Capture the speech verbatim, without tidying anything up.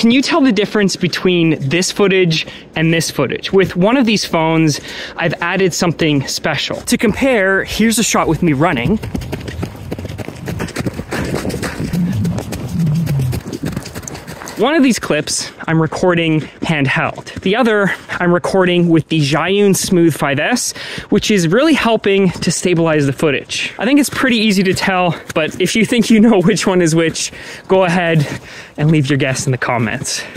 can you tell the difference between this footage and this footage? With one of these phones, I've added something special. To compare, here's a shot with me running. One of these clips, I'm recording handheld. The other, I'm recording with the Zhiyun Smooth five S, which is really helping to stabilize the footage. I think it's pretty easy to tell, but if you think you know which one is which, go ahead and leave your guess in the comments.